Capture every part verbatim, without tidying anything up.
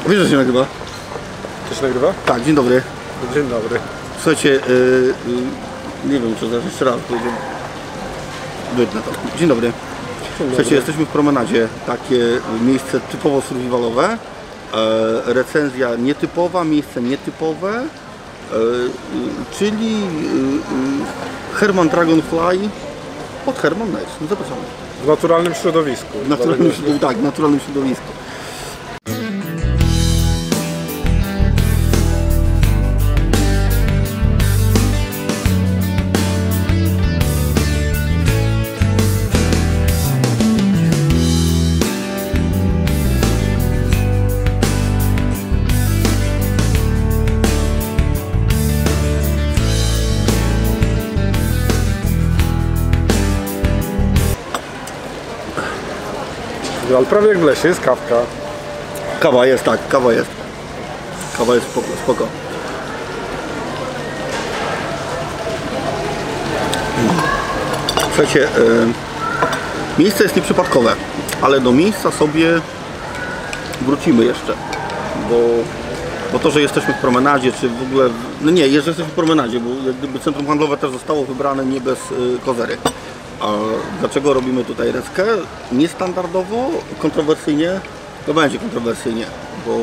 Wiesz, że się nagrywa? To się nagrywa? Tak, dzień dobry. Dzień dobry. Słuchajcie, yy, yy, nie wiem, czy zaraz jeszcze raz powiedzieć. Wytnę to. Dzień dobry. Dzień Słuchajcie, dobry. jesteśmy w promenadzie. Takie miejsce typowo survivalowe. E, recenzja nietypowa, miejsce nietypowe. E, e, czyli e, Herman Dragonfly od Herman Nights. Zapraszamy. W naturalnym środowisku. W naturalnym środowisku. Tak, w naturalnym środowisku. Ale prawie jak w lesie, jest kawka. Kawa jest, tak, kawa jest. Kawa jest spoko. spoko. Słuchajcie, yy, miejsce jest nieprzypadkowe, ale do miejsca sobie wrócimy jeszcze, bo, bo to, że jesteśmy w promenadzie, czy w ogóle, no nie, że jesteśmy w promenadzie, bo jak gdyby centrum handlowe też zostało wybrane nie bez yy, kozery. A dlaczego robimy tutaj reskę? Niestandardowo, kontrowersyjnie, to będzie kontrowersyjnie, bo,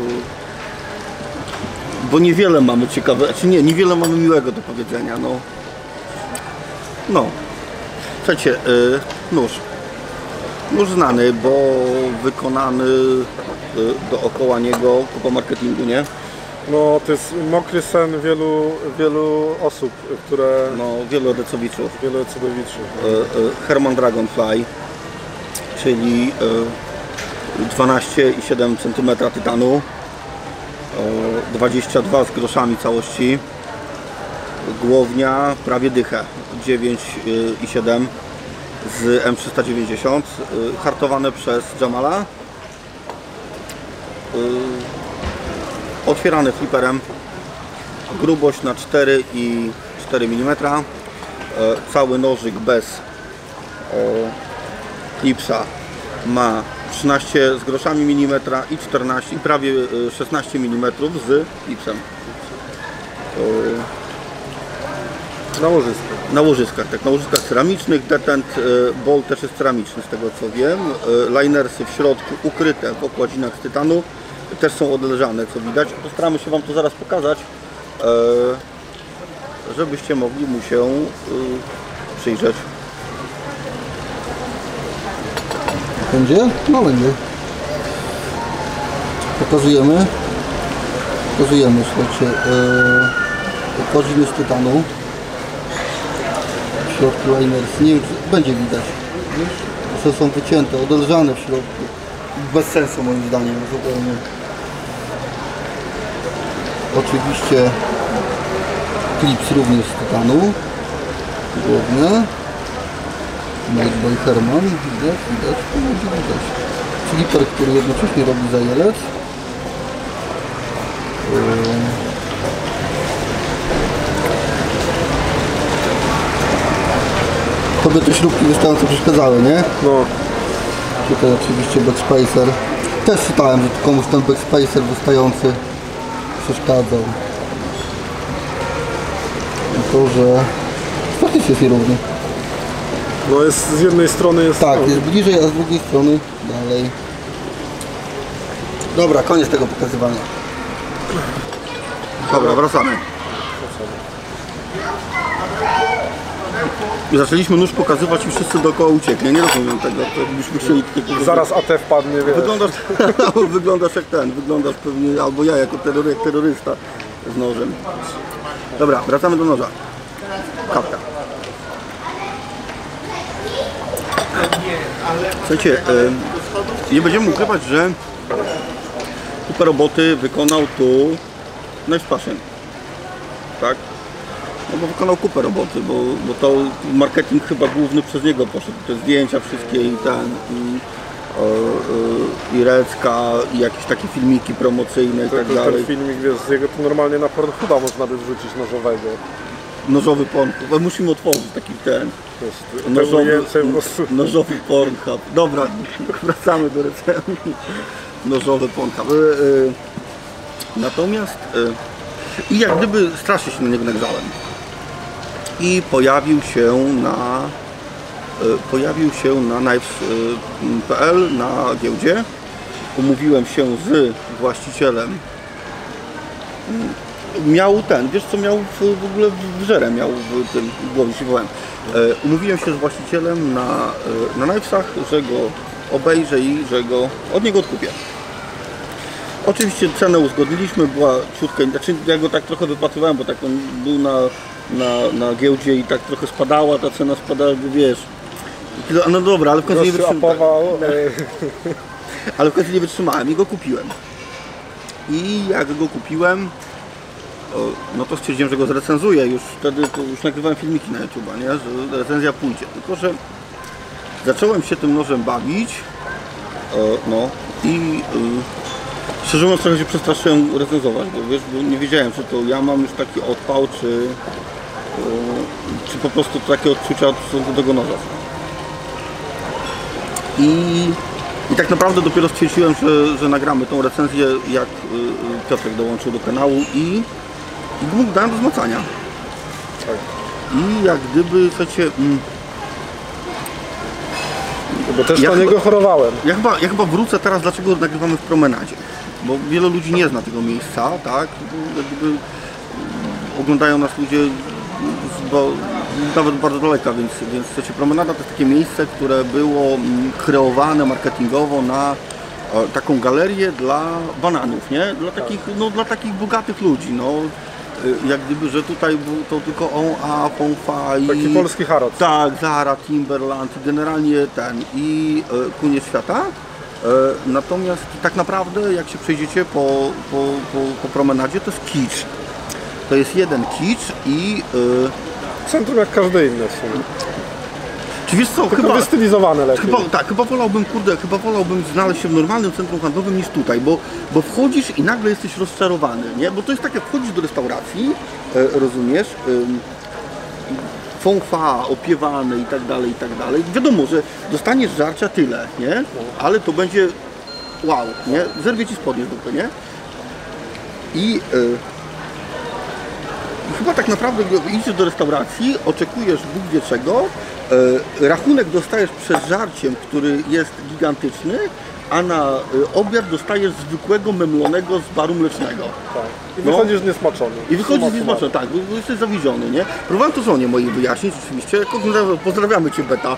bo niewiele mamy ciekawe, znaczy nie, niewiele mamy miłego do powiedzenia, no. No, słuchajcie, yy, nóż. Nóż znany, bo wykonany yy, dookoła niego kupa marketingu, nie? No to jest mokry sen wielu, wielu osób, które... No, wielu edecowiczów. Wielu cudowiczów. Yy, yy, Herman Dragonfly, czyli yy, dwanaście i siedem centymetra tytanu, dwadzieścia dwa z groszami całości, głownia prawie dychę, dziewięć i siedem z M trzysta dziewięćdziesiąt, hartowane przez Jamala, otwierane fliperem, grubość na cztery i cztery milimetra, cały nożyk bez klipsa ma trzynaście z groszami milimetra i czternaście i prawie szesnaście milimetrów z klipsem. Na łożysku. Na łożyskach, tak, na łożyskach ceramicznych. Detent ball też jest ceramiczny z tego co wiem. Linersy w środku ukryte w okładzinach z tytanu też są odleżane, co widać. Postaramy się Wam to zaraz pokazać, żebyście mogli mu się przyjrzeć. Będzie? No będzie. Pokazujemy. Pokazujemy, słuchajcie, yy, okładziny z tytanu. W środku liners, nie wiem, czy będzie widać. Że są wycięte, odelżane w środku. Bez sensu moim zdaniem, zupełnie. Oczywiście klips również z tytanu. Główne. Made by Herman, widać, widać, widać, widać. Fliper, który jednocześnie robi zajelec. Tobie te śrubki wystające przeszkadzały, nie? No. Tutaj oczywiście backspacer. Też czytałem, że komuś ten backspacer wystający przeszkadzał. I to, że faktycznie jest nierówny. No jest z jednej strony jest... Tak, jest bliżej, a z drugiej strony dalej. Dobra, koniec tego pokazywania. Dobra, wracamy. I zaczęliśmy nóż pokazywać i wszyscy dookoła uciekli. Nie rozumiem tego, to jakbyśmy chcieli tylko... Zaraz A T wpadnie, wiesz. Wyglądasz, wyglądasz jak ten, wyglądasz pewnie, albo ja jako terrory, jak terrorysta z nożem. Dobra, wracamy do noża. Kapka. Słuchajcie, nie będziemy ukrywać, że kupę roboty wykonał tu Knife Passion, tak? No bo wykonał kupę roboty, bo, bo to marketing chyba główny przez niego poszedł, te zdjęcia wszystkie i ten, i, i, i recka, i jakieś takie filmiki promocyjne i tak ten, dalej. ten filmik, wiesz, z jego to normalnie na Pornhuba można by wrzucić nożowego. Nożowy Pornhub, musimy otworzyć taki ten Nożowy, nożowy, nożowy Pornhub. Dobra, wracamy do recenzji. nożowe pąka. Y, y, natomiast y, i jak gdyby strasznie się na niego nagrzałem. I pojawił się na y, pojawił się na knives kropka p l na giełdzie. Umówiłem się z właścicielem. Miał ten, wiesz co miał w, w ogóle w żerę miał w tym w głowie się wołem. E, umówiłem się z właścicielem na, e, na knifesach, że go obejrzę i że go od niego odkupię. Oczywiście cenę uzgodniliśmy, była ciutkę, znaczy ja go tak trochę wypatrywałem, bo tak on był na, na, na giełdzie i tak trochę spadała, ta cena spadała, wiesz. No dobra, ale w końcu nie wytrzymałem. Ale w końcu nie wytrzymałem i go kupiłem. I jak go kupiłem, no to stwierdziłem, że go zrecenzuję. Już wtedy to już nagrywałem filmiki na YouTube, nie? Że recenzja pójdzie. Tylko że zacząłem się tym nożem bawić. No i szczerze mówiąc trochę się przestraszyłem recenzować, bo wiesz, bo nie wiedziałem, czy to ja mam już taki odpał, czy, czy po prostu takie odczucia od do tego noża. I I tak naprawdę dopiero stwierdziłem, że, że nagramy tą recenzję, jak Piotrek dołączył do kanału i, i mógł dałem do zmacania. Tak. I jak gdyby, słuchajcie... Mm, bo też ja na chyba, niego chorowałem. Ja chyba, ja chyba wrócę teraz, dlaczego nagrywamy w promenadzie. Bo wielu ludzi nie zna tego miejsca, tak? Jak gdyby oglądają nas ludzie z, bo, nawet bardzo daleka, więc, więc słuchajcie, promenada to jest takie miejsce, które było kreowane marketingowo na e, taką galerię dla bananów, nie? Dla takich, no, dla takich bogatych ludzi, no. E, jak gdyby, że tutaj był to tylko on, a, pon, fa i... Taki polski Harrods. Tak, Zara, Timberland, generalnie ten i e, koniec świata. E, natomiast tak naprawdę, jak się przejdziecie po, po, po, po promenadzie, to jest kicz. To jest jeden kicz i... E, centrum jak każde inne w sumie. Czy wiesz co, tylko chyba wystylizowane lepiej. Chyba, tak, chyba wolałbym, kurde, chyba wolałbym znaleźć się w normalnym centrum handlowym niż tutaj, bo, bo wchodzisz i nagle jesteś rozczarowany, nie? Bo to jest tak, jak wchodzisz do restauracji, e, rozumiesz, e, fond fa, opiewane i tak dalej, i tak dalej. Wiadomo, że dostaniesz żarcia tyle, nie? Ale to będzie wow, nie? Zerwie ci spodnie z dupy, nie? I e, I chyba tak naprawdę idziesz do restauracji, oczekujesz Bóg wie czego, e, rachunek dostajesz przed żarciem, który jest gigantyczny, a na e, obiad dostajesz zwykłego memlonego z baru mlecznego. Tak. I wychodzisz no. niesmaczony. I wychodzisz niesmaczony, tak, bo, bo jesteś zawiedziony, nie? Próbowałem to żonie mojej wyjaśnić, oczywiście, pozdrawiamy Cię, Beta.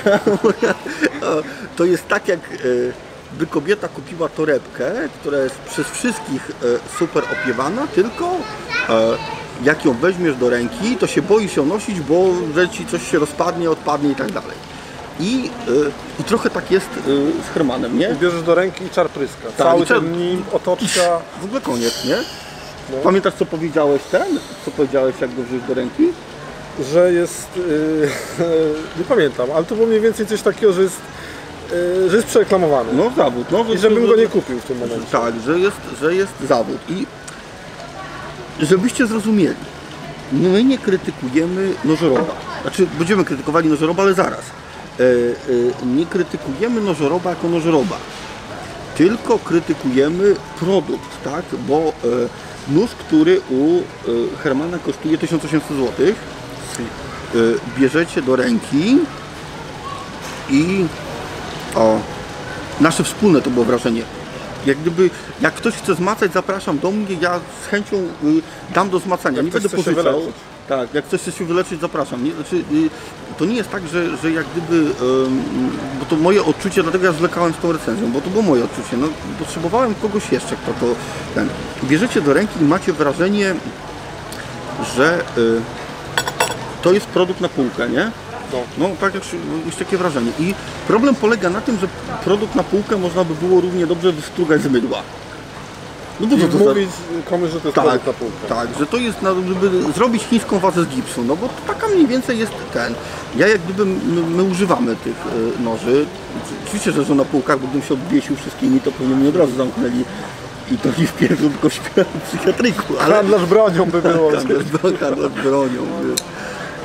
To jest tak, jak e, by kobieta kupiła torebkę, która jest przez wszystkich e, super opiewana, tylko e, jak ją weźmiesz do ręki, to się boisz ją nosić, bo że ci coś się rozpadnie, odpadnie i tak dalej. I, yy, i trochę tak jest yy, z Hermanem, nie? I bierzesz do ręki i czar pryska. Tak, cały czar... ten nim, otoczka. W ogóle koniec, nie? No. Pamiętasz, co powiedziałeś ten? Co powiedziałeś, jak go wziąć do ręki? Że jest... Yy, nie pamiętam, ale to było mniej więcej coś takiego, że jest, yy, że jest przereklamowany. No zawód. No, I żebym go nie kupił w tym momencie. Tak, że jest, że jest zawód. I żebyście zrozumieli, my nie krytykujemy nożoroba. Znaczy, będziemy krytykowali nożoroba, ale zaraz. E, e, nie krytykujemy nożoroba jako nożoroba. Tylko krytykujemy produkt, tak? Bo e, nóż, który u e, Hermana kosztuje tysiąc osiemset złotych, e, bierzecie do ręki i o, nasze wspólne to było wrażenie. Jak gdyby, jak ktoś chce zmacać, zapraszam do mnie, ja z chęcią y, dam do zmacania, jak nie będę pożyczał. Tak, jak ktoś chce się wyleczyć, zapraszam. Nie, znaczy, y, to nie jest tak, że, że jak gdyby, y, bo to moje odczucie, dlatego ja zwlekałem z tą recenzją, bo to było moje odczucie. No, potrzebowałem kogoś jeszcze, kto to ten. Bierzecie do ręki i macie wrażenie, że y, to jest produkt na półkę, nie? No, no tak, jest takie wrażenie. I problem polega na tym, że produkt na półkę można by było równie dobrze wystrugać z mydła. No bo to, to mówić komuś, że to jest tak, produkt na półkę. Tak, że to jest, żeby zrobić chińską wazę z gipsu, no bo to taka mniej więcej jest ten. Ja jak gdyby, my, my używamy tych y, noży. Oczywiście, że są na półkach, bo gdybym się obwiesił wszystkimi, to pewnie mnie od razu zamknęli. I to nie w pierwszym, tylko w psychiatryku. Ale... Handlarz bronią by było. handlarz, handlarz bronią.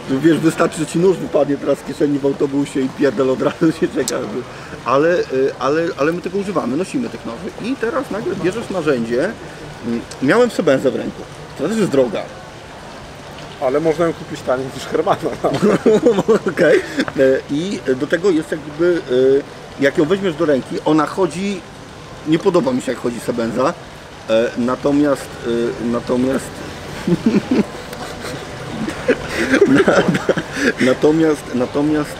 że wiesz, wystarczy, że ci nóż wypadnie teraz z kieszeni w autobusie i pierdel od razu się czeka. Ale, y, ale, ale my tego używamy, nosimy tych noży. I teraz nagle bierzesz narzędzie. Miałem sebenzę w ręku. To też jest droga. Ale można ją kupić taniej niż Hermana. Okej. Okay. I do tego jest jakby, jak ją weźmiesz do ręki, ona chodzi, nie podoba mi się jak chodzi sebenza, natomiast, natomiast, natomiast, natomiast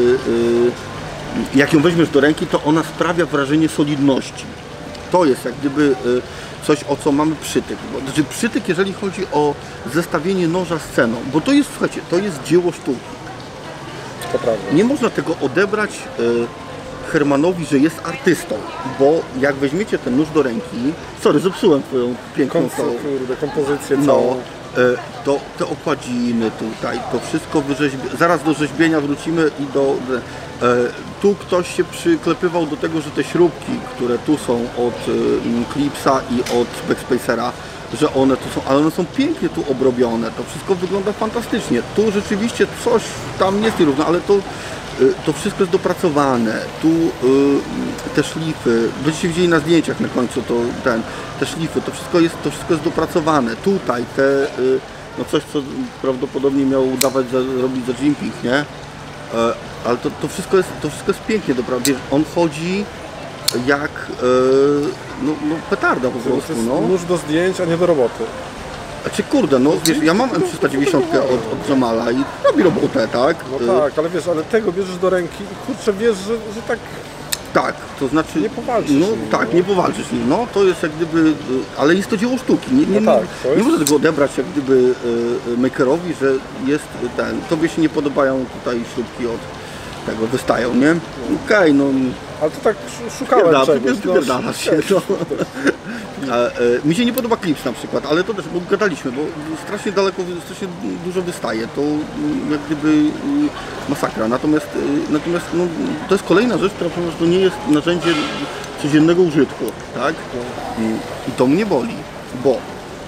jak ją weźmiesz do ręki, to ona sprawia wrażenie solidności. To jest jak gdyby coś, o co mamy przytyk. Bo, znaczy przytyk, jeżeli chodzi o zestawienie noża z ceną, bo to jest, słuchajcie, to jest dzieło sztuki. To prawda. Nie można tego odebrać y, Hermanowi, że jest artystą, bo jak weźmiecie ten nóż do ręki, sorry, zepsułem twoją piękną Kom- kurde, kompozycję no, całą. y, to te okładziny tutaj, to wszystko wyrzeźbi... Zaraz do rzeźbienia wrócimy i do... Y, tu ktoś się przyklepywał do tego, że te śrubki, które tu są od y, Clipsa i od Backspacera, że one tu są, ale one są pięknie tu obrobione, to wszystko wygląda fantastycznie. Tu rzeczywiście coś tam jest nierówno, ale to, y, to wszystko jest dopracowane. Tu y, te szlify, będziecie widzieli na zdjęciach na końcu, to ten, te szlify, to wszystko jest, to wszystko jest dopracowane. Tutaj te, y, no coś, co prawdopodobnie miał udawać, za, robić za jumping, nie? Ale to, to, wszystko jest, to wszystko jest pięknie, dobra. Wiesz, on chodzi jak no, no petarda po prostu. To jest No. nóż do zdjęć, a nie do roboty. Znaczy kurde, no wiesz, ja mam M trzysta dziewięćdziesiąt od, od Jamala i robi robotę, tak? No tak, ale wiesz, ale tego bierzesz do ręki i kurczę, wiesz, że, że tak... Tak, to znaczy... Nie powalczysz no, nim, tak, no. nie powalczysz nim, no to jest jak gdyby... Ale jest to dzieło sztuki, nie, nie, No tak, to nie, jest- nie można tego odebrać jak gdyby y, makerowi, że jest ten... Tobie się nie podobają tutaj śrubki od tego, wystają, nie? Okej, no... Ale to tak sz- szukałem Pierda, czegoś. przecież wypierdalasz się, no. A, e, mi się nie podoba Clips na przykład, ale to też, bo gadaliśmy, bo strasznie daleko, strasznie dużo wystaje, to mm, jak gdyby y, masakra. Natomiast, y, natomiast no, to jest kolejna rzecz, która po prostu nie jest narzędzie codziennego użytku, tak? I, i to mnie boli, bo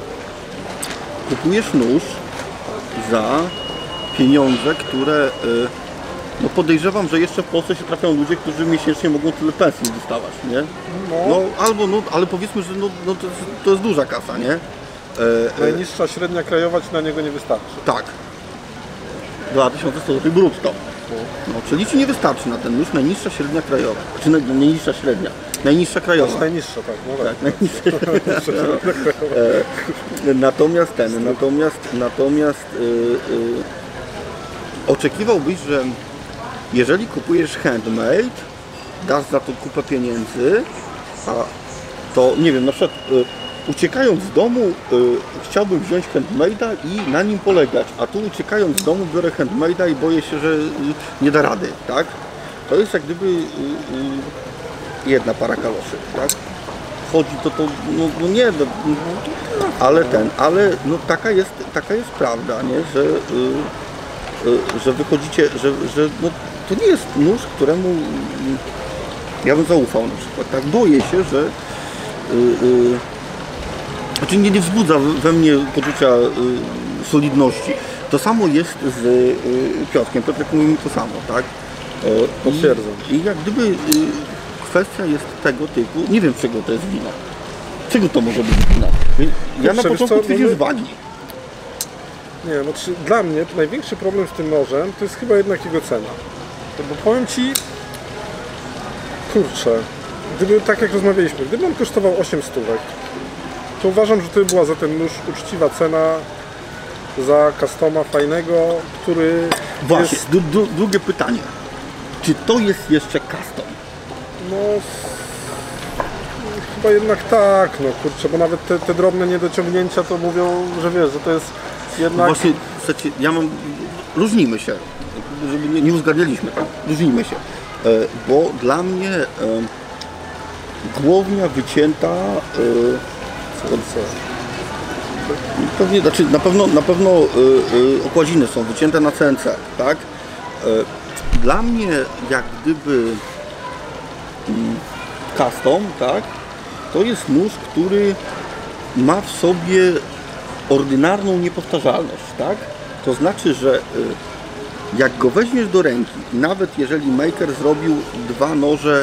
kupujesz nóż za pieniądze, które y, no podejrzewam, że jeszcze w Polsce się trafiają ludzie, którzy miesięcznie mogą tyle pensji dostawać, nie? No, No albo, no, ale powiedzmy, że no, no to, jest, to jest duża kasa, nie? E, e, najniższa średnia krajowa ci na niego nie wystarczy. tak. dwa tysiące sto złotych brutto. No, czyli ci nie wystarczy na ten nóż najniższa średnia krajowa. Czy na, najniższa średnia? Najniższa krajowa. Najniższa, tak, no tak. Tak, najniższa. E, natomiast ten, natomiast, natomiast y, y, oczekiwałbyś, że jeżeli kupujesz handmade, dasz za to kupę pieniędzy, a to nie wiem, na przykład y, uciekając z domu y, chciałbym wziąć handmade'a i na nim polegać, a tu uciekając z domu biorę handmade'a i boję się, że y, nie da rady, tak? To jest jak gdyby y, y, jedna para kaloszy, tak? Chodzi to, to no, no nie, no, ale ten, ale no taka jest, taka jest prawda, nie? Że, y, y, że wychodzicie, że, że no, to nie jest nóż, któremu ja bym zaufał na przykład, tak? Boję się, że y, y, znaczy nie, nie wzbudza we mnie poczucia y, solidności. To samo jest z y, Piotrkiem, Piotrek mówi mi to samo, tak? Y, Potwierdzam. I, I jak gdyby y, kwestia jest tego typu, nie wiem czego to jest wina. Czego to może być wina? Ja na Kurczę, wiesz początku co, twierdziłem no z my- wagi. Nie, znaczy dla mnie największy problem z tym nożem to jest chyba jednak jego cena. Bo powiem Ci, kurczę, gdyby, tak jak rozmawialiśmy, gdyby on kosztował osiem stówek, to uważam, że to była za ten nóż uczciwa cena za customa fajnego, który Właśnie, jest, dru, dru, drugie pytanie. Czy to jest jeszcze custom? no s- chyba jednak tak, no kurczę, bo nawet te, te drobne niedociągnięcia to mówią, że wiesz, że to jest jednak... Właśnie, słuchajcie, ja mam... Różnimy się, żeby nie, nie uzgadnialiśmy, tak? Różnimy się. E, bo dla mnie e, głownia wycięta... E, Co, co? pewnie, znaczy na pewno, na pewno e, e, okładziny są wycięte na C N C, tak? E, dla mnie jak gdyby mm, custom, tak? To jest nóż, który ma w sobie ordynarną niepowtarzalność, tak? To znaczy, że y, jak go weźmiesz do ręki, nawet jeżeli maker zrobił dwa noże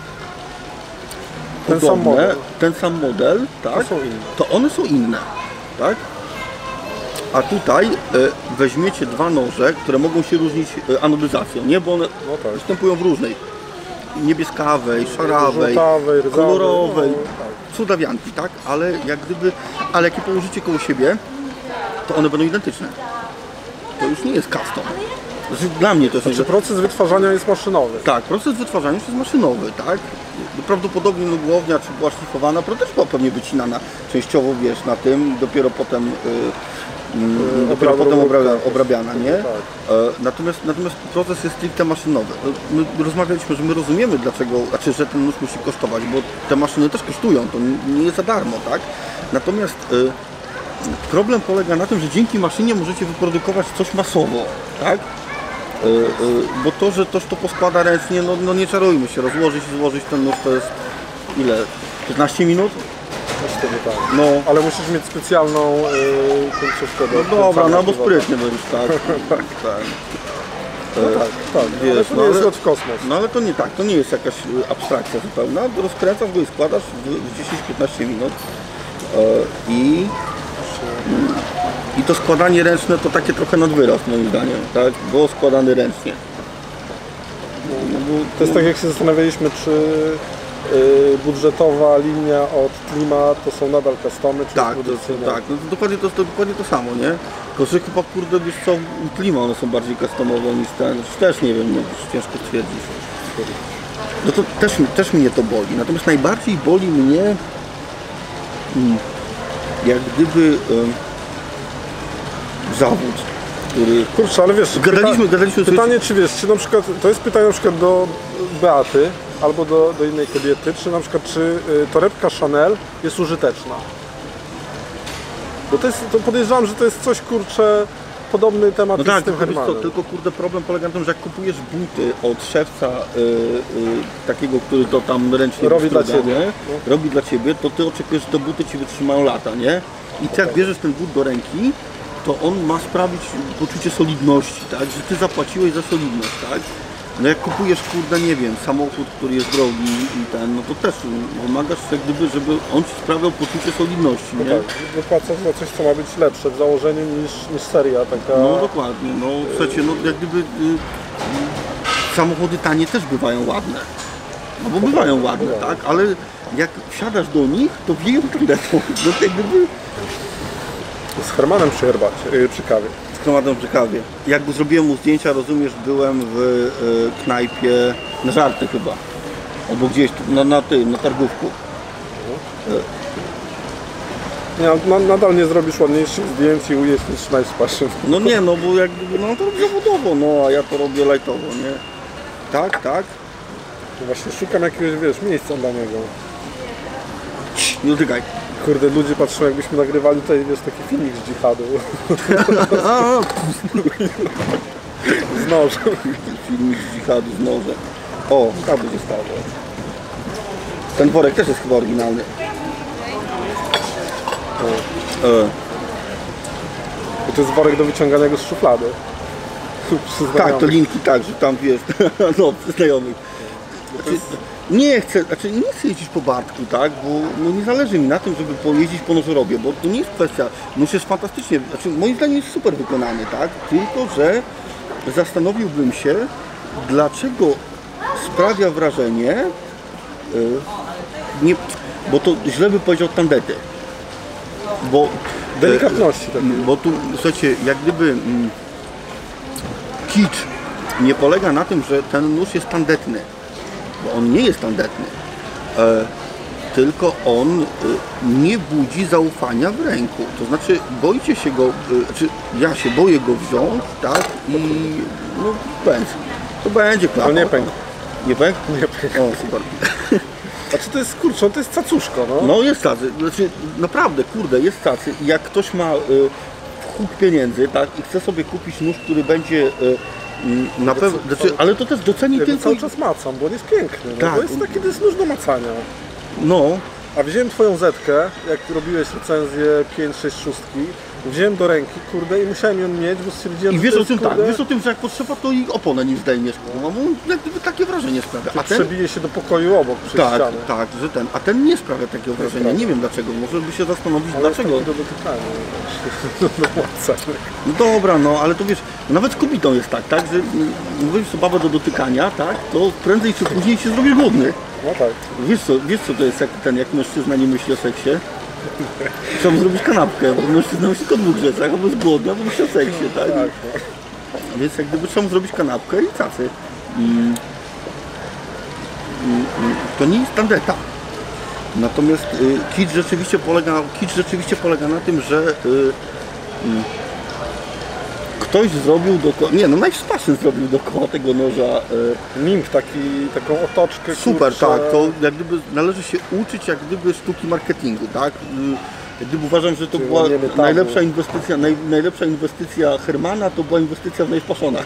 Ten sam podobne, model. ten sam model, tak, To są inne. to one są inne, tak? A tutaj y, weźmiecie dwa noże, które mogą się różnić y, anodyzacją, nie? Bo one No tak. występują w różnej. Niebieskawej, szarawej, Żółtawej, rdzawej, kolorowej, no, tak. cudawianki, tak? Ale jak gdyby, ale jak je położycie koło siebie, to one będą identyczne. To już nie jest custom. Znaczy, dla mnie to jest... Czy proces wytwarzania jest maszynowy? Tak, proces wytwarzania już jest maszynowy, tak? Prawdopodobnie no, głownia, czy była szlifowana, to też była pewnie wycinana częściowo, wiesz, na tym i dopiero potem, yy, yy, dopiero Obrad- potem obrabia, tak. obrabiana, nie? Tak. E, natomiast, natomiast proces jest stricte maszynowy. My rozmawialiśmy, że my rozumiemy dlaczego, znaczy, że ten nóż musi kosztować, bo te maszyny też kosztują, to nie jest za darmo, tak? Natomiast yy, problem polega na tym, że dzięki maszynie możecie wyprodukować coś masowo, tak? Yy, yy, bo to, że ktoś to poskłada ręcznie, no, no nie czarujmy się, rozłożyć i złożyć ten nóż to jest ile? piętnaście minut? Myślę, że tak. No, Ale musisz mieć specjalną yy, końcówkę do no dobra, wkręcania no albo piwa. sprytnie, no już tak. tak. No tak, tak. Wiesz, Ale to no nie jest ale- lot w kosmos. No ale to nie tak, to nie jest jakaś y, abstrakcja zupełna. Rozkręcasz go i składasz w, w dziesięć piętnaście minut. E, I, I to składanie ręczne to takie trochę nadwyraz moim zdaniem, tak? Było składany ręcznie. No, bo, To jest tak, jak się zastanawialiśmy, czy yy, budżetowa linia od Klima to są nadal customy, czy tak, to, produkcyjne? tak, no to dokładnie to, to dokładnie to samo, nie? Tylko że chyba kurde wiesz co, u Klima one są bardziej customowe niż ten. Też nie wiem, no, ciężko stwierdzić. No to też, też mnie to boli. Natomiast najbardziej boli mnie mm, jak gdyby em, zawód, który... Kurczę, ale wiesz, Gadaliśmy, gadaliśmy sobie- pytanie, czy wiesz, czy na przykład, to jest pytanie na przykład do Beaty, albo do, do innej kobiety, czy na przykład, czy y, torebka Chanel jest użyteczna? Bo to jest, to podejrzewam, że to jest coś, kurczę, podobny temat No jest tak, z tym tylko, wiesz co, Hermanem. tylko kurde problem polega na tym, że jak kupujesz buty od szewca y, y, takiego, który to tam ręcznie Robi dla wystruga, ciebie, nie? no. Robi dla ciebie, to ty oczekujesz, że te buty ci wytrzymają lata, nie? I ty jak bierzesz ten but do ręki, to on ma sprawić poczucie solidności, tak? Że ty zapłaciłeś za solidność, tak? No jak kupujesz, kurde, nie wiem, samochód, który jest drogi i ten, no to też wymagasz jak gdyby, żeby on ci sprawiał poczucie solidności, No nie? tak, wypłacasz za coś, co ma być lepsze w założeniu niż, niż seria taka. No dokładnie, no słuchajcie, no jak gdyby y, y, samochody tanie też bywają ładne. No bo bywają ładne, tak? Ale jak wsiadasz do nich, to wieją toiletą. No jak gdyby Z Hermanem przy herbacie, yy, przy kawie. z gromadem przy kawie. Jak zrobiłem mu zdjęcia, rozumiesz, byłem w y, knajpie na żarty chyba. Albo gdzieś tu, na, na tym, na targówku. Nie, na, nadal nie zrobisz ładniejszych zdjęć i ujesz niż najspaszy. No nie, no bo jak gdyby, no to robię zawodowo, no a ja to robię lajtowo, nie? Tak, tak. Właśnie szukam jakiegoś, wiesz, miejsca dla niego. Nie dotykaj. Kurde, ludzie patrzą, jakbyśmy nagrywali tutaj, wiesz, taki filmik z dżihadu. A, Z nożem. Filmik z dżihadu z nożem. O, tak będzie stało. Ten worek też jest chyba oryginalny. E, Bo to jest worek do wyciąganego z szuflady. Przy tak, znajomych. to linki tak, że tam wiesz, no, przy znajomych. Znaczy, nie chcę, znaczy nie chcę jeździć po Bartku, tak, bo no, nie zależy mi na tym, żeby pojeździć po nożorobie, bo to nie jest kwestia, nóż jest fantastycznie, znaczy moim zdaniem jest super wykonany, tak, tylko że zastanowiłbym się, dlaczego sprawia wrażenie, y, nie, bo to źle by powiedział tandety, bo Delikatności takiej. bo tu, słuchajcie, jak gdyby mm, kicz nie polega na tym, że ten nóż jest tandetny, bo on nie jest tandetny, e, tylko on e, nie budzi zaufania w ręku. To znaczy, boicie się go, e, czy ja się boję go wziąć, tak, i no będzie. To będzie klapał. Ale nie pękł. Nie pękł? Nie pękł. O, super. A czy to jest, kurczę, to jest cacuszko, no. No jest tacy, znaczy naprawdę, kurde, jest tacy. I jak ktoś ma y, huk pieniędzy, tak, i chce sobie kupić nóż, który będzie y, mm, na pewno, znaczy, ale to też doceni Ja go tylko, cały czas macam, bo on jest piękny. No, Tak. Bo jest taki, to jest nóż do macania. no, A wziąłem twoją zetkę, jak robiłeś recenzję pięć sześć szóstki, wziąłem do ręki, kurde, i musiałem ją mieć, bo stwierdziłem, I że wiesz to o jest, tym kurde, tak, wiesz o tym, że jak potrzeba, to i oponę nie zdejmiesz. No, bo jak gdyby takie wrażenie sprawia. A ten, przebije się do pokoju obok, przez tak, ścianę. tak, że ten, a ten nie sprawia takiego wrażenia. sprawia. Nie wiem dlaczego, może by się zastanowić Ale dlaczego. jest taki do dotykania. Do łacenia. No dobra, no ale to wiesz, nawet z kobietą jest tak, tak, że mm, mówisz co babę do dotykania, tak, to prędzej czy później się zrobisz głodny. No tak. Wiesz co, wiesz co to jest jak ten, jak mężczyzna nie myśli o seksie? Trzeba mu zrobić kanapkę, bo mężczyzna myśli tylko o dwóch rzeczach, albo jest głodny, albo myśli o seksie, tak? Tak, no. Więc jak gdyby trzeba mu zrobić kanapkę i cacy. Mm. Mm, mm, To nie jest tandeta. Natomiast y, kicz rzeczywiście polega, kicz rzeczywiście polega na tym, że y, y, ktoś zrobił dookoła, nie no najwspaszny zrobił dookoła tego noża y, Mimf, taki, taką otoczkę. super, kurczę. tak, to jak gdyby należy się uczyć jak gdyby sztuki marketingu, tak? Y, Jak gdyby uważam, że to Czyli była łamiemy tabu. najlepsza inwestycja, naj, najlepsza inwestycja Hermana to była inwestycja w najwspaszona.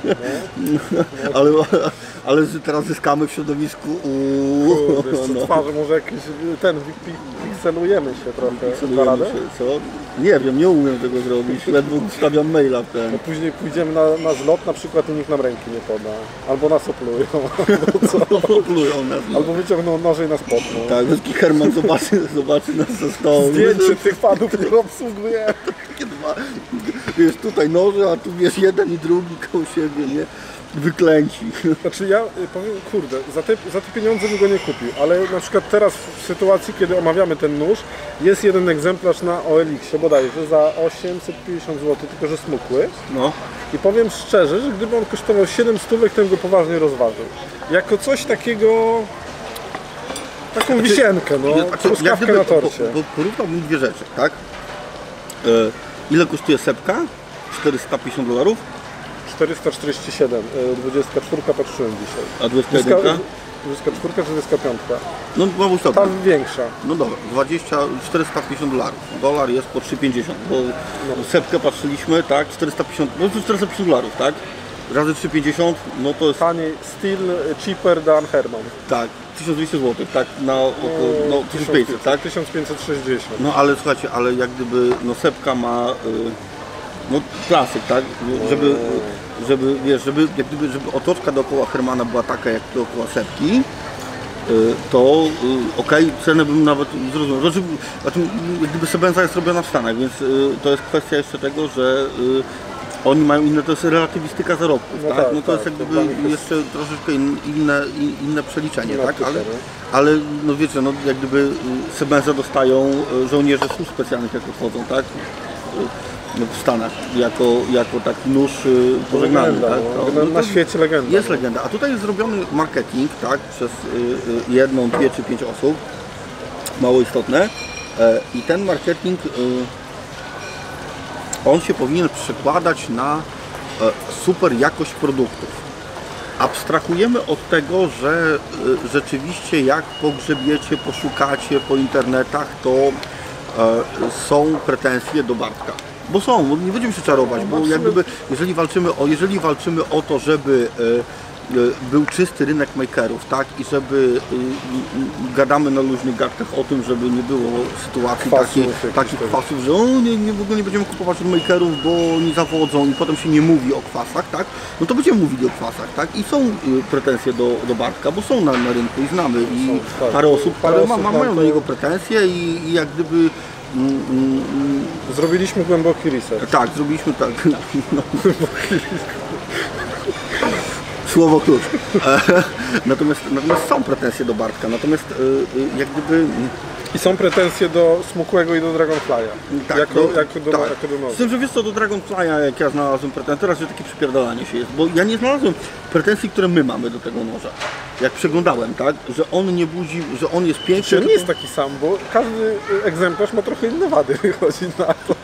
ale, ale że teraz zyskamy w środowisku uuu, Kurde, jeszcze no. twarzy, może jakiś ten, pi- pikselujemy się trochę. Da Celujemy radę? się, co? Nie wiem, nie umiem tego zrobić, ledwo wstawiam maila w ten. No później pójdziemy na, na zlot na przykład i nikt nam ręki nie poda. Albo nas oplują, albo co? Poplują nas. Albo wyciągną noże i nas potną. Tak, wielki Herman zobaczy, zobaczy nas ze stołu. Zdjęcie tych panów, które obsługuje. Takie dwa, wiesz, tutaj noże, a tu wiesz, jeden i drugi koło siebie, nie? Wyklęci. Znaczy ja y, powiem, kurde, za te, za te pieniądze bym go nie kupił, ale na przykład teraz w sytuacji, kiedy omawiamy ten nóż, jest jeden egzemplarz na O L X-ie bodajże za osiemset pięćdziesiąt złotych, tylko że smukły. No. I powiem szczerze, że gdyby on kosztował siedem stówek, to bym go poważnie rozważył. Jako coś takiego... Taką wisienkę, no, Znaczy, jak truskawkę gdyby, na torcie. Bo, bo porównałbym dwie rzeczy, tak? E, ile kosztuje sepka? czterysta pięćdziesiąt dolarów, czterysta czterdzieści siedem, y, dwadzieścia cztery patrzyłem dzisiaj. a dwadzieścia dwadzieścia jeden? cztery czy dwadzieścia pięć? No ma być Ta większa. No dobra, dwadzieścia, czterysta pięćdziesiąt dolarów. Dolar jest po trzy pięćdziesiąt, bo No. sepkę patrzyliśmy, tak? czterysta pięćdziesiąt, no to czterysta pięćdziesiąt dolarów, tak? Razy trzy pięćdziesiąt, no to jest Taniej, still y, cheaper than Herman. tak, tysiąc dwieście złotych, tak? Na około, no tysiąc pięćset, tak? tysiąc pięćset sześćdziesiąt. No ale słuchajcie, ale jak gdyby, no sepka ma, y, no klasyk, tak? Żeby, żeby, wiesz, żeby, jak gdyby, żeby otoczka dookoła Hermana była taka jak dookoła sepki, y, to y, okej, cenę bym nawet zrozumiał. Znaczy, znaczy, jak gdyby Sebenza jest robiona w Stanach, więc y, to jest kwestia jeszcze tego, że y, oni mają inne, to jest relatywistyka zarobków, No tak? tak, No to jest tak, jak to gdyby dla nich jest- jeszcze troszeczkę in, inne, in, inne przeliczenie, Inna tak? optyka, Ale, nie? ale no wiecie, no jak gdyby y, Sebenza dostają y, żołnierze służb specjalnych jak odchodzą, tak? Y, no, w Stanach, jako, jako taki nóż y, pożegnalny, Legenda, tak? no. No, Na, no na to świecie legenda. jest legenda, a tutaj jest zrobiony marketing, tak? Przez y, y, jedną, dwie czy pięć osób, mało istotne, e, i ten marketing y, on się powinien przekładać na e, super jakość produktów. Abstrahujemy od tego, że e, rzeczywiście jak pogrzebiecie, poszukacie po internetach, to e, są pretensje do Bartka. Bo są, bo nie będziemy się czarować, bo jak gdyby, jeżeli walczymy o, jeżeli walczymy o to, żeby e, e, był czysty rynek makerów, tak, i żeby e, e, gadamy na luźnych gadkach o tym, żeby nie było sytuacji Kwasów takich, jakichś takich tam. kwasów, że o, nie, nie, w ogóle nie będziemy kupować od makerów, bo oni zawodzą i potem się nie mówi o kwasach, tak, no to będziemy mówili o kwasach, tak, i są y, pretensje do, do Bartka, bo są na, na rynku i znamy i Są, tak. parę osób, Parę które ma, osób ma, nam mają to- do niego pretensje i, i jak gdyby mm, mm, mm, Zrobiliśmy głęboki research. tak, zrobiliśmy tak. No. Słowo klucz. E, Natomiast, natomiast są pretensje do Bartka, natomiast y, y, jak gdyby I są pretensje do Smukłego i do Dragonfly'a. tak, jako, no, jako, do, tak. jako do noża. Z tym, że wiesz co, do Dragonfly'a jak ja znalazłem pretensje, teraz jest takie przypierdolanie się jest, bo ja nie znalazłem pretensji, które my mamy do tego noża. Jak przeglądałem, tak, że on nie budzi, że on jest piękny. Czy on nie jest tylko- taki sam, bo każdy egzemplarz ma trochę inne wady, wychodzi na to.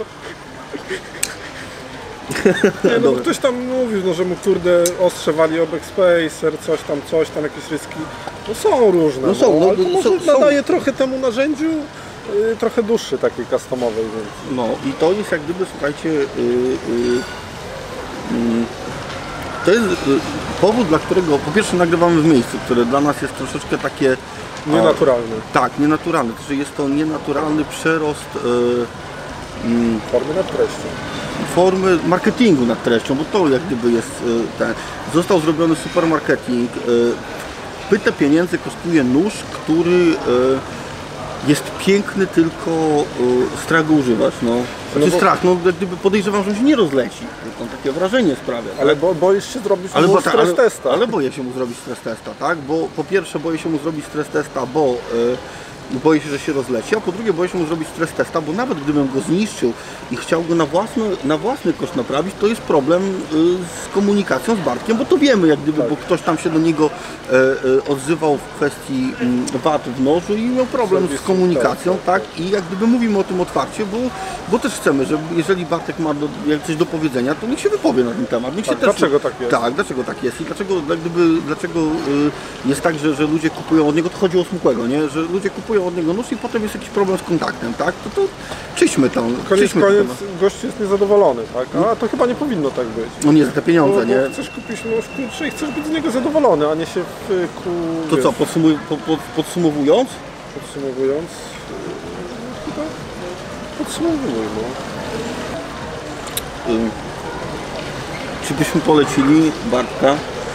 Nie, no bo Dobra. ktoś tam mówił, no, że mu kurde ostrze wali obek Spacer, coś tam, coś tam, jakieś ryski. No są różne, No są, no, no, ale to są- może są. nadaje trochę temu narzędziu y, trochę dłuższy takiej customowej, więc... No i to jest jak gdyby, słuchajcie, yy, yy, yy, to jest yy, powód, dla którego po pierwsze nagrywamy w miejscu, które dla nas jest troszeczkę takie Nienaturalny. A, tak, nienaturalny. To, że jest to nienaturalny przerost e, mm, Formy nad treścią. formy marketingu nad treścią, bo to jak gdyby jest e, ten. Został zrobiony super marketing. E, pytę pieniędzy kosztuje nóż, który e, jest piękny, tylko y, strach go używać, no. Znaczy No bo- strach, no jak gdyby podejrzewam, że on się nie rozleci. On takie wrażenie sprawia. Ale tak? bo, boisz się zrobić ale, mu bo, tak, stres ale, testa. ale boję się mu zrobić stres testa, tak? Bo po pierwsze boję się mu zrobić stres testa, bo y, boję się, że się rozleci, a po drugie boję się mu zrobić stres testa, bo nawet gdybym go zniszczył i chciał go na własny, na własny koszt naprawić, to jest problem y, z komunikacją z Bartkiem, bo to wiemy jak gdyby, Tak. bo ktoś tam się do niego e, e, odzywał w kwestii mm, wad w nożu i miał problem z Serwisu, komunikacją, tak, tak? I jak gdyby mówimy o tym otwarcie, bo, bo też chcemy, że jeżeli Bartek ma do, jak coś do powiedzenia, to niech się wypowie na ten temat. Niech Tak, się też, dlaczego tak jest? Tak, dlaczego tak jest i dlaczego, jak gdyby, dlaczego y, jest tak, że, że ludzie kupują od niego, to chodzi o smukłego, nie? Że ludzie kupują od niego nóż i potem jest jakiś problem z kontaktem, tak? To, to czyśmy tam, Koniec, czyśmy ten koniec, temat. gość jest niezadowolony, tak? A to chyba nie powinno tak być. No nie za te Bo, pieniądze, nie? bo chcesz kupić nóż kurczę i chcesz być z niego zadowolony, a nie się w ku... To wiesz, co, podsumuj, po, po, podsumowując, Podsumowując... yy, Chyba podsumowuj, no. Ym, czy byśmy polecili Bartka?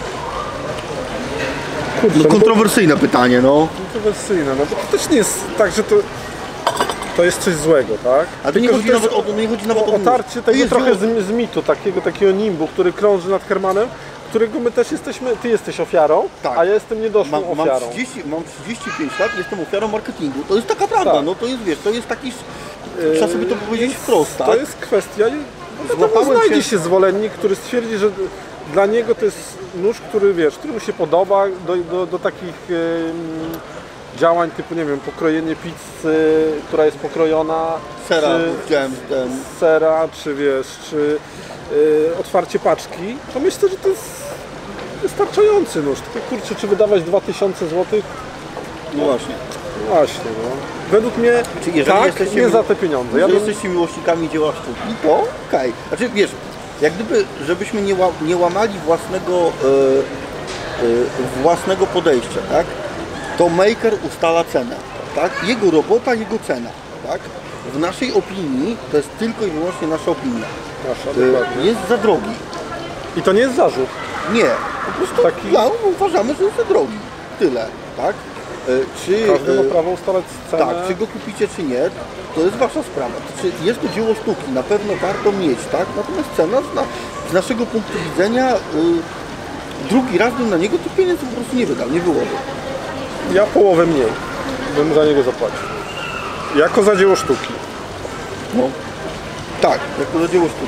Kurczę, No no bo- kontrowersyjne pytanie, no. kontrowersyjne, no bo to też nie jest tak, że to, to jest coś złego, tak? Ale to nie Tylko, chodzi że to nawet jest o to, nie chodzi nawet o o nóż. otarcie To tego jest trochę dzieło- z, z mitu, takiego, takiego nimbu, który krąży nad Hermanem, którego my też jesteśmy, ty jesteś ofiarą, Tak. a ja jestem niedoszłą Mam, mam, ofiarą. trzydzieści, mam trzydzieści pięć lat, jestem ofiarą marketingu. To jest taka prawda, Tak. no to jest, wiesz, to jest taki, trzeba sobie to powiedzieć Jest- wprost, tak? To jest kwestia, no Złapałem to znajdzie się- się zwolennik, który stwierdzi, że dla niego to jest nóż, który wiesz, który mu się podoba do, do, do takich em, działań typu, nie wiem, pokrojenie pizzy, która jest pokrojona, Sera, czy widziałem ten. sera, czy wiesz, czy y, otwarcie paczki, to myślę, że to jest wystarczający nóż. Tylko kurczę, czy wydawać dwa tysiące złotych? No właśnie. Właśnie, no. Według mnie Czy jeżeli tak, jesteście nie mi- za te pieniądze. Ja Jeżeli bym, jesteście miłośnikami dzieła sztuki, to okej. Znaczy wiesz, jak gdyby, żebyśmy nie, ła, nie łamali własnego, e, e, własnego podejścia, tak? To maker ustala cenę, tak? Jego robota, jego cena, tak? W naszej opinii, to jest tylko i wyłącznie nasza opinia, Nasza, e, dokładnie. jest za drogi. I to nie jest zarzut. Nie, po prostu Taki- dla, uważamy, że jest za drogi. Tyle, tak? E, Czy, Każdy ma e, prawo ustalać cenę. Tak, czy go kupicie, czy nie, to jest wasza sprawa. To czy jest to dzieło sztuki, na pewno warto mieć, tak? Natomiast cena z, na, z naszego punktu widzenia, y, drugi raz bym na niego tych pieniędzy po prostu nie wydał, nie wyłożył. Ja połowę mniej bym za niego zapłacił. Jako za dzieło sztuki. No. Tak, jak to za dzieło sztuki.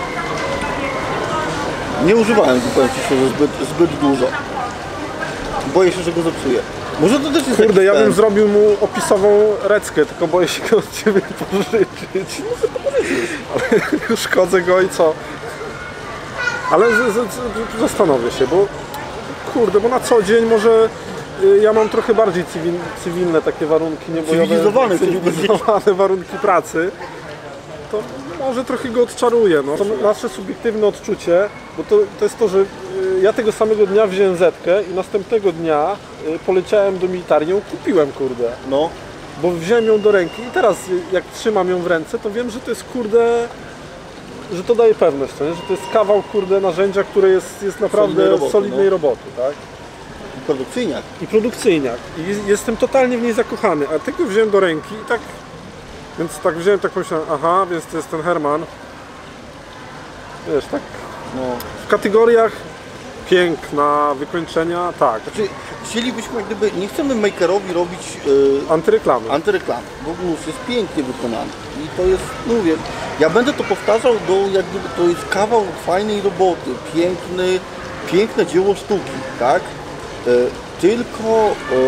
Nie używałem go, powiem Ci szczerze, zbyt, zbyt dużo. Boję się, że go zepsuję. Może to też jest Kurde, jakiś ja bym ten- zrobił mu opisową reckę, tylko boję się go od ciebie pożyczyć. Ale szkodzę go i co? Ale z, z, z, zastanowię się, bo kurde, bo na co dzień może y, ja mam trochę bardziej cywil, cywilne takie warunki niebojowe, Cywilizowane, cywilizowane warunki pracy, to może trochę go odczaruję. No. To nasze subiektywne odczucie, bo to, to jest to, że y, ja tego samego dnia wziąłem zetkę i następnego dnia y, poleciałem do militarni, ją kupiłem, kurde. No, Bo wziąłem ją do ręki i teraz y, jak trzymam ją w ręce, to wiem, że to jest kurde, że to daje pewność, co nie? Że to jest kawał kurde narzędzia, które jest, jest naprawdę Solidnej roboty, solidnej no. roboty, tak? produkcyjniak. I produkcyjniak. I jest- jestem totalnie w niej zakochany, a tego wziąłem do ręki i tak, więc tak wziąłem, tak pomyślałem, aha, więc to jest ten Herman. Wiesz, tak No. w kategoriach piękna, wykończenia, tak, Znaczy, chcielibyśmy jak gdyby, nie chcemy makerowi robić y, antyreklamy. antyreklamy, bo nóż jest pięknie wykonany i to jest, no mówię, ja będę to powtarzał do, jak gdyby, to jest kawał fajnej roboty, piękny, piękne dzieło sztuki, tak? Y, tylko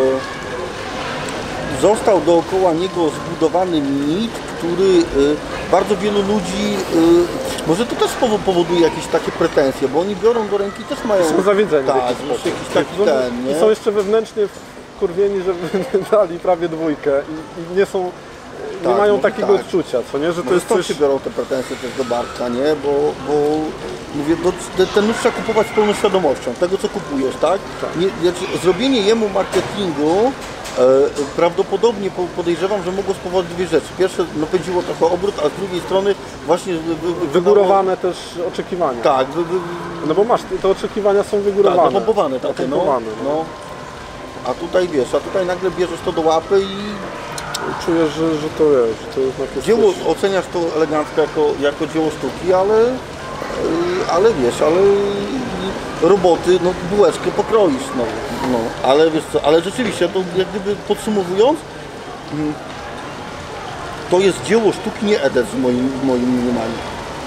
y, został dookoła niego zbudowany mit, który y, bardzo wielu ludzi, y, może to też powo- powoduje jakieś takie pretensje, bo oni biorą do ręki, też mają... Są zawiedzeni w tak, jakiś już sposób. jakiś taki ten, nie? I są jeszcze wewnętrznie wkurwieni, że dali prawie dwójkę i, i nie są, nie Tak, mają może takiego tak. odczucia, co nie, że to Może jest stąd coś... się biorą te pretensje też do Bartka, nie? Bo, bo mówię, no, te- ten nóż trzeba kupować z pełną świadomością tego, co kupujesz, tak? Tak. Nie, znaczy, zrobienie jemu marketingu Prawdopodobnie po- podejrzewam, że mogło spowodować dwie rzeczy. Pierwsze, napędziło trochę obrót, a z drugiej strony właśnie wy- wy- wykonało- Wygórowane też oczekiwania. Tak, wy, wy, No bo masz, te oczekiwania są tak, wygórowane. napompowane takie, no, Napompowane, no. no. A tutaj wiesz, a tutaj nagle bierzesz to do łapy i Czujesz, że, że to wiesz, że to jednak jest dzieło, coś- oceniasz to elegancko jako, jako dzieło sztuki, ale, yy, ale wiesz, ale roboty, no bułeczkę pokroisz, no, no, ale wiesz co, ale rzeczywiście, to jak gdyby podsumowując, mm, to jest dzieło sztuki, nie edet w moim, w moim mniemaniu.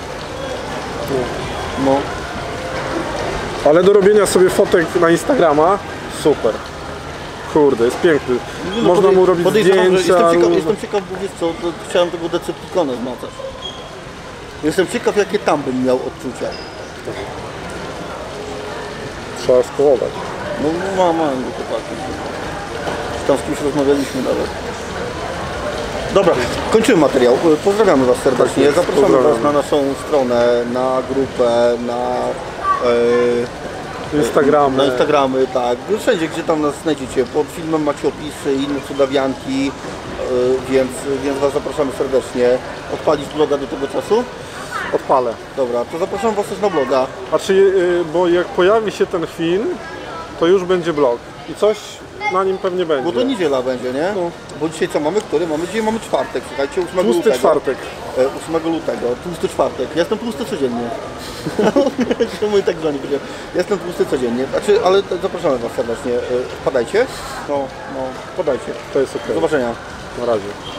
No, Ale do robienia sobie fotek na Instagrama, super. Kurde, jest piękny. no, Można podej- mu robić podejrzewam, że zdjęcia. Jestem ciekaw, różne- jestem ciekaw, bo wiesz co, to chciałem tego Decepticona zmacać. Jestem ciekaw, jakie tam bym miał odczucia. Trzeba skołować. No, no mam, mam go chłopaki. Tam z kimś rozmawialiśmy nawet. Dobra, kończymy materiał. Pozdrawiamy Was serdecznie. Tak jest, Zapraszamy pozdrawiamy. Was na naszą stronę, na grupę, na, e, Instagramy. na Instagramy, tak. Wszędzie, gdzie tam nas znajdziecie. Pod filmem macie opisy, inne cudawianki, e, więc, więc Was zapraszamy serdecznie. Odpalić bloga do tego czasu? Odpalę. Dobra, to zapraszam Was też na bloga. Znaczy, yy, bo jak pojawi się ten film, to już będzie blog. I coś na nim pewnie będzie. Bo to niedziela będzie, nie? No. Bo dzisiaj co mamy? Który? Mamy dzisiaj mamy czwartek, słuchajcie, ósmego Tłusty lutego. czwartek. E, ósmego lutego, tłusty czwartek. Ja jestem tłusty codziennie. Mój tak żonie powiedział. Jestem tłusty codziennie. Znaczy, ale to zapraszamy Was serdecznie. E, Wpadajcie. No, no, wpadajcie. To jest ok. Do zobaczenia. Na razie.